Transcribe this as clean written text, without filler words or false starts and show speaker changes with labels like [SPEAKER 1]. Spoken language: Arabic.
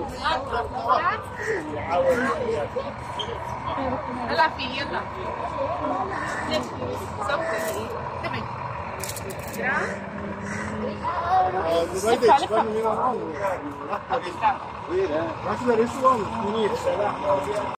[SPEAKER 1] هلا في يلا صفي تبي
[SPEAKER 2] Dovete ci fanno meno male. Guarda, adesso vanno a finire.